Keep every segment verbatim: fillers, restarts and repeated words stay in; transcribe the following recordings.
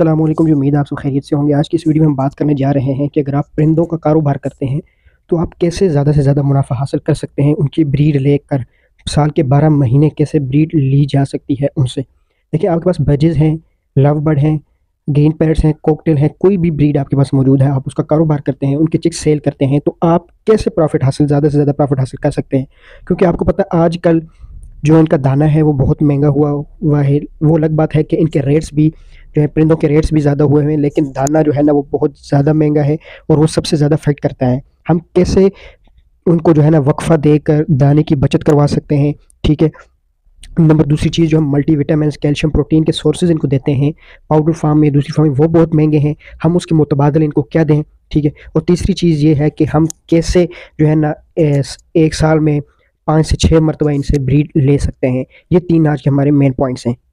अस्सलाम वालेकुम जी, उम्मीद है आप सब खैरियत से होंगे। आज की इस वीडियो में हम बात करने जा रहे हैं कि अगर आप परिंदों का कारोबार करते हैं, तो आप कैसे ज़्यादा से ज़्यादा मुनाफ़ा हासिल कर सकते हैं। उनकी ब्रीड लेकर साल के बारह महीने कैसे ब्रीड ली जा सकती है उनसे। देखिए, आपके पास बजेज़ हैं, लव बर्ड हैं, ग्रीन पैरट्स हैं, कॉकटेल हैं, कोई भी ब्रीड आपके पास मौजूद है, आप उसका कारोबार करते हैं, उनके चिक्स सेल करते हैं, तो आप कैसे प्रॉफ़िट हासिल ज़्यादा से ज़्यादा प्रॉफ़िट हासिल कर सकते हैं। क्योंकि आपको पता है आजकल जो इनका दाना है वो बहुत महँगा हुआ हुआ है। वो अलग बात है कि इनके रेट्स भी जो है, परिंदों के रेट्स भी ज़्यादा हुए हुए हैं, लेकिन दाना जो है ना वो बहुत ज़्यादा महँगा है और वो सबसे ज़्यादा अफ़ेक्ट करता है। हम कैसे उनको जो है ना वक़्फ़ा देकर दाने की बचत करवा सकते हैं, ठीक है। नंबर दूसरी चीज़, जो हम मल्टीविटामिन्स, कैल्शियम, प्रोटीन के सोर्सेज़ इनको देते हैं, पाउडर फ़ॉर्म में, दूसरी फ़ॉर्म में, वो बहुत महँगे हैं। हम उसके मुतबादिल इनको क्या दें, ठीक है। और तीसरी चीज़ ये है कि हम कैसे जो है ना एस एक साल में पाँच से छह मरतबा इनसे ब्रीड ले सकते हैं। ये तीन आज के हमारे मेन पॉइंट्स हैं।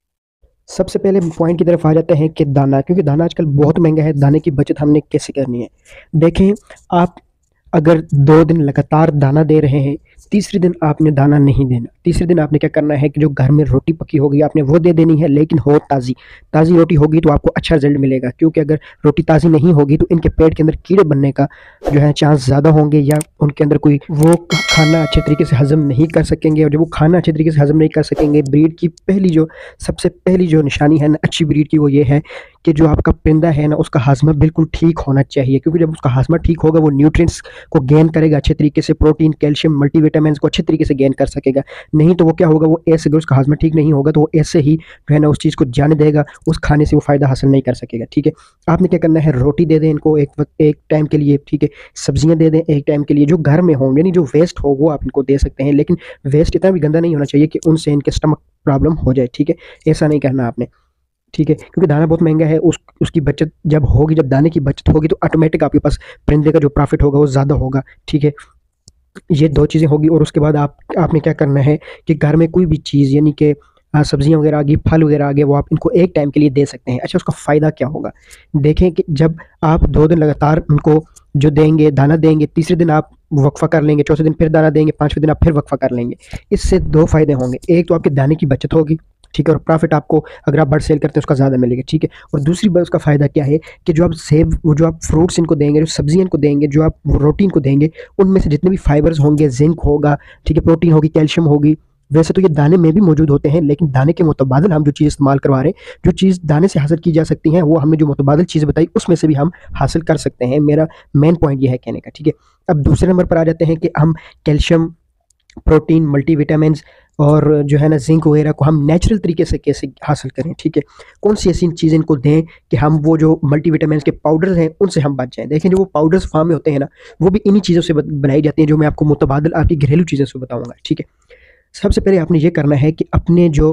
सबसे पहले पॉइंट की तरफ आ जाते हैं कि दाना, क्योंकि दाना आजकल बहुत महँगा है, दाने की बचत हमने कैसे करनी है। देखें, आप अगर दो दिन लगातार दाना दे रहे हैं, तीसरे दिन आपने दाना नहीं देना। तीसरे दिन आपने क्या करना है कि जो घर में रोटी पकी होगी आपने वो दे देनी है, लेकिन हो ताज़ी। ताज़ी रोटी होगी तो आपको अच्छा रिज़ल्ट मिलेगा, क्योंकि अगर रोटी ताज़ी नहीं होगी तो इनके पेट के अंदर कीड़े बनने का जो है चांस ज़्यादा होंगे, या उनके अंदर कोई वो खाना अच्छे तरीके से हज़म नहीं कर सकेंगे। और जब वो खाना अच्छे तरीके से हज़म नहीं कर सकेंगे, ब्रीड की पहली जो सबसे पहली जो निशानी है ना अच्छी ब्रीड की, वो ये है कि जो आपका परिंदा है ना उसका हाज़मा बिल्कुल ठीक होना चाहिए। क्योंकि जब उसका हाज़मा ठीक होगा वो न्यूट्रिएंट्स को गेन करेगा अच्छे तरीके से, प्रोटीन, कैल्शियम, मल्टीविटामिन्स को अच्छे तरीके से गेन कर सकेगा। नहीं तो वो क्या होगा, वो ऐसे अगर उसका हाज़मा ठीक नहीं होगा तो वो ऐसे ही जो है ना उस चीज़ को जाने देगा, उस खाने से वो फ़ायदा हासिल नहीं कर सकेगा, ठीक है। आपने क्या करना है, रोटी दे दें इनको एक वक़्त एक टाइम के लिए, ठीक है। सब्ज़ियाँ दे दें एक टाइम के लिए, जो घर में हों, यानी जो वेस्ट हो वो आप इनको दे सकते हैं, लेकिन वेस्ट इतना भी गंदा नहीं होना चाहिए कि उनसे इनके स्टमक प्रॉब्लम हो जाए, ठीक है। ऐसा नहीं करना आपने, ठीक है। क्योंकि दाना बहुत महँगा है, उस उसकी बचत जब होगी, जब दाने की बचत होगी तो ऑटोमेटिक आपके पास परिंदे का जो प्रॉफ़िट होगा वो ज़्यादा होगा, ठीक है। ये दो चीज़ें होगी। और उसके बाद आप आपने क्या करना है कि घर में कोई भी चीज़, यानी कि अ, सब्ज़ियाँ वग़ैरह आ गई, फल वग़ैरह आ गए, वो आप इनको एक टाइम के लिए दे सकते हैं। अच्छा, उसका फ़ायदा क्या होगा? देखें कि जब आप दो दिन लगातार उनको जो देंगे, दाना देंगे, तीसरे दिन आप वक़्फ़ा कर लेंगे, चौथे दिन फिर दाना देंगे, पाँचवें दिन आप फिर वक़्फ़ा कर लेंगे। इससे दो फ़ायदे होंगे, एक तो आपके दाने की बचत होगी, ठीक है, और प्रॉफ़िट आपको अगर आप बर्ड सेल करते हैं उसका ज़्यादा मिलेगा, ठीक है। और दूसरी बात, उसका फ़ायदा क्या है कि जो आप सेब वो जो आप फ्रूट्स इनको देंगे, जो सब्ज़ियाँ इनको देंगे, जो आप रोटी इनको देंगे, उनमें से जितने भी फाइबर्स होंगे, ज़िंक होगा, ठीक है, प्रोटीन होगी, कैल्शियम होगी। वैसे तो ये दाने में भी मौजूद होते हैं, लेकिन दाने के मुतबादिल हम जो चीज़ इस्तेमाल करवा रहे हैं, जो चीज़ दाने से हासिल की जा सकती हैं, वो हमने जो मुतबादिल चीज़ें बताई उसमें से भी हम हासिल कर सकते हैं। मेरा मेन पॉइंट ये है कहने का, ठीक है। अब दूसरे नंबर पर आ जाते हैं कि हम कैल्शियम, प्रोटीन, मल्टीविटामिन्स और जो है ना ज़िंक वगैरह को हम नेचुरल तरीके से कैसे हासिल करें, ठीक है। कौन-सी ऐसी चीज़ें इनको दें कि हम वो जो मल्टीविटामिन्स के पाउडर्स हैं उनसे हम बच जाएँ। देखिए, जो वो पाउडर्स फार्म में होते हैं ना, वो भी इन्हीं चीज़ों से ब बनाई जाती हैं, जो मैं आपको मुतबादिल आपकी घरेलू चीज़ों से बताऊँगा, ठीक है। सबसे पहले आपने ये करना है कि अपने जो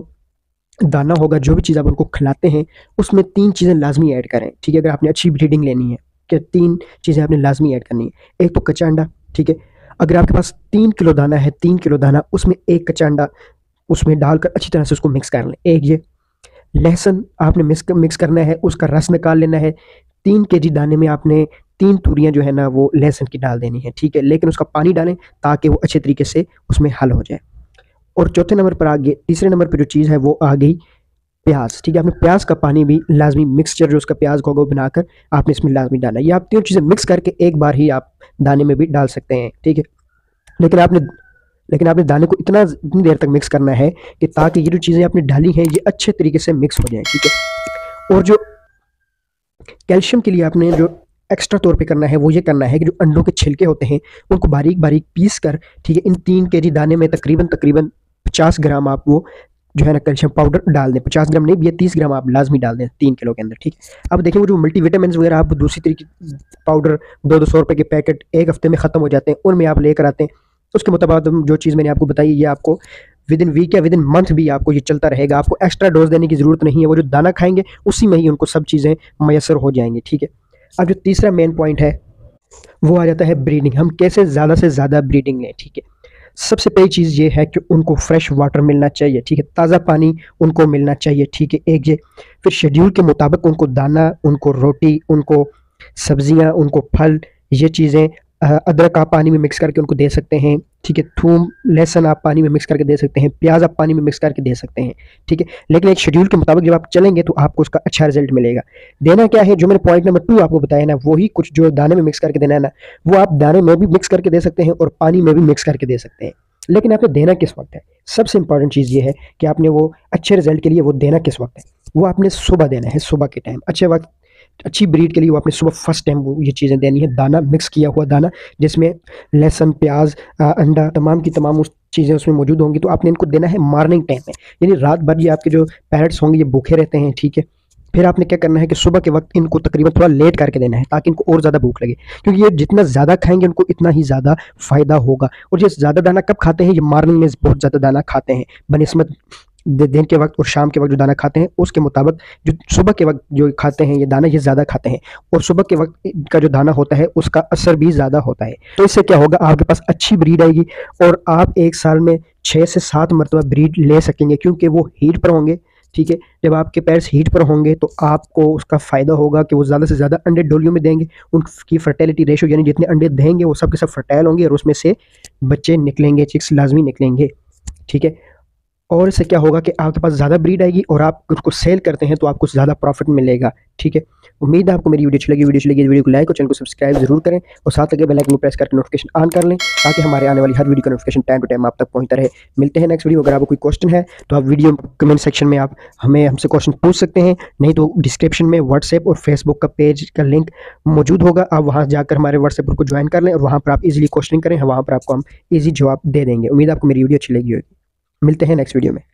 दाना होगा, जो भी चीज़ आप उनको खिलाते हैं, उसमें तीन चीज़ें लाज़मी ऐड करें, ठीक है। अगर आपने अच्छी ब्रीडिंग लेनी है, कि तीन चीज़ें आपने लाज़मी ऐड करनी है। एक तो कच्चा अंडा, ठीक है। अगर आपके पास तीन किलो दाना है, तीन किलो दाना, उसमें एक कच्चा अंडा उसमें डालकर अच्छी तरह से उसको मिक्स कर लें। एक ये लहसुन आपने मिक्स मिक्स करना है, उसका रस निकाल लेना है। तीन केजी दाने में आपने तीन तूरियाँ जो है ना वो लहसुन की डाल देनी है, ठीक है। लेकिन उसका पानी डालें ताकि वो अच्छे तरीके से उसमें हल हो जाए। और चौथे नंबर पर आ गए तीसरे नंबर पे जो चीज़ है वो आ गई प्याज़, ठीक है। आपने प्याज़ का पानी भी लाज़मी मिक्सचर जो उसका प्याज़ का होगा वो बनाकर आपने इसमें लाज़मी डालना है। ये आप तीनों चीज़ें मिक्स करके एक बार ही आप दाने में भी डाल सकते हैं, ठीक है। लेकिन आपने लेकिन आपने दाने को इतना इतनी देर तक मिक्स करना है कि ताकि ये जो चीज़ें आपने डाली हैं ये अच्छे तरीके से मिक्स हो जाएँ, ठीक है। और जो कैल्शियम के लिए आपने जो एक्स्ट्रा तौर पे करना है वो ये करना है कि जो अंडों के छिलके होते हैं उनको बारीक-बारीक पीस कर, ठीक है, इन तीन केजी दाने में तकरीबन तकरीबन पचास ग्राम आप वो जो है ना कैल्शियम पाउडर डाल दें। पचास ग्राम नहीं, ये तीस ग्राम आप लाज़मी डाल दें तीन किलो के अंदर, ठीक है। अब देखिए, वो जो मल्टीविटामिन्स वगैरह आप दूसरी तरीके पाउडर दो दो सौ रुपए के पैकेट एक हफ्ते में ख़त्म हो जाते हैं, उनमें आप लेकर आते हैं। उसके मुताबिक जो चीज़ मैंने आपको बताई ये आपको विद इन वीक या विद इन मंथ भी आपको ये चलता रहेगा। आपको एक्स्ट्रा डोज़ देने की ज़रूरत नहीं है, वो जो दाना खाएँगे उसी में ही उनको सब चीज़ें मैसर हो जाएँगी, ठीक है। अब जो तीसरा मेन पॉइंट है वो आ जाता है ब्रीडिंग। हम कैसे ज़्यादा से ज़्यादा ब्रीडिंग लें, ठीक है। सबसे पहली चीज़ ये है कि उनको फ्रेश वाटर मिलना चाहिए, ठीक है, ताज़ा पानी उनको मिलना चाहिए, ठीक है, एक ये। फिर शेड्यूल के मुताबिक उनको दाना, उनको रोटी, उनको सब्ज़ियाँ, उनको फल, ये चीज़ें अ, अदरक आप पानी में मिक्स करके उनको दे सकते हैं। ठीक है। थूम, लहसुन आप पानी में मिक्स करके दे सकते हैं, प्याज आप पानी में मिक्स करके दे सकते हैं, ठीक है। लेकिन एक शेड्यूल के मुताबिक जब आप चलेंगे तो आपको उसका अच्छा रिजल्ट मिलेगा। देना क्या है, जो मैंने पॉइंट नंबर टू आपको बताया ना, वही कुछ जो दाने में मिक्स करके देना है ना, वो आप दाने में भी मिक्स करके दे सकते हैं और पानी में भी मिक्स करके दे सकते हैं। लेकिन आपने देना किस वक्त है, सबसे इंपॉर्टेंट चीज़ ये है कि आपने वो अच्छे रिजल्ट के लिए वो देना किस वक्त है, वो आपने सुबह देना है, सुबह के टाइम, अच्छे वक्त। अच्छी ब्रीड के लिए वो आपने सुबह फर्स्ट टाइम वो ये चीज़ें देनी है, दाना मिक्स किया हुआ दाना, जिसमें लहसुन, प्याज, अंडा, तमाम की तमाम उस चीज़ें उसमें मौजूद होंगी। तो आपने इनको देना है मॉर्निंग टाइम में, यानी रात भर ये आपके जो पैरट्स होंगे ये भूखे रहते हैं, ठीक है। फिर आपने क्या करना है कि सुबह के वक्त इनको तकरीबन थोड़ा लेट करके देना है, ताकि इनको और ज़्यादा भूख लगे, क्योंकि ये जितना ज़्यादा खाएंगे उनको इतना ही ज़्यादा फ़ायदा होगा। और ये ज़्यादा दाना कब खाते हैं, ये मॉर्निंग में बहुत ज़्यादा दाना खाते हैं बनिस्बत दिन के वक्त और शाम के वक्त जो दाना खाते हैं उसके मुताबिक जो सुबह के वक्त जो खाते हैं ये दाना ये ज़्यादा खाते हैं, और सुबह के वक्त का जो दाना होता है उसका असर भी ज़्यादा होता है। तो इससे क्या होगा, आपके पास अच्छी ब्रीड आएगी और आप एक साल में छः से सात मरतबा ब्रीड ले सकेंगे, क्योंकि वो हीट पर होंगे, ठीक है। जब आपके पैर्स हीट पर होंगे तो आपको उसका फ़ायदा होगा कि वो ज़्यादा से ज़्यादा अंडे डोलियों में देंगे, उनकी फर्टेलिटी रेशो यानी जितने अंडे देंगे वो सब के सब फर्टाइल होंगे और उसमें से बच्चे निकलेंगे, चिक्स लाजमी निकलेंगे, ठीक है। और इससे क्या होगा कि आपके पास ज़्यादा ब्रीड आएगी और आप उसको सेल करते हैं तो आपको ज़्यादा प्रॉफिट मिलेगा, ठीक है। उम्मीद है आपको मेरी वीडियो अच्छी लगी। वीडियो अच्छी लगी वीडियो को लाइक और चैनल को सब्सक्राइब जरूर करें और साथ लगे बेल आइकन को प्रेस करके नोटिफिकेशन ऑन कर लें, ताकि हमारे आने वाली हर वीडियो का नोटिफिकेशन टाइम टू टाइम आप तक पहुंचता रहे। मिलते हैं नेक्स्ट वीडियो। अगर आपको कोई क्वेश्चन है तो आप वीडियो कमेंट सेक्शन में आप हमें हमसे क्वेश्चन पूछ सकते हैं, नहीं तो डिस्क्रिप्शन में व्हाट्सएप और फेसबुक का पेज का लिंक मौजूद होगा, आप वहाँ जाकर हमारे व्हाट्सएप ग्रुप को ज्वाइन कर लें और वहाँ पर आप इजीली क्वेश्चन करें, वहाँ पर आपको हम ईजी जवाब दे देंगे। उम्मीद है आपको मेरी वीडियो अच्छी लगी होगी। मिलते हैं नेक्स्ट वीडियो में।